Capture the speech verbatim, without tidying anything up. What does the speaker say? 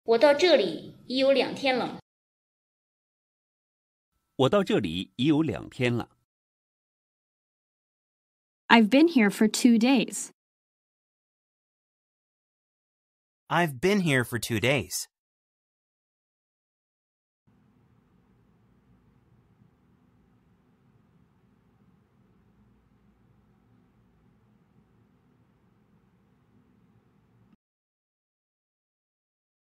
我到这里已有两天了。 我到这里已有两天了。 I've been here for two days. I've been here for two days.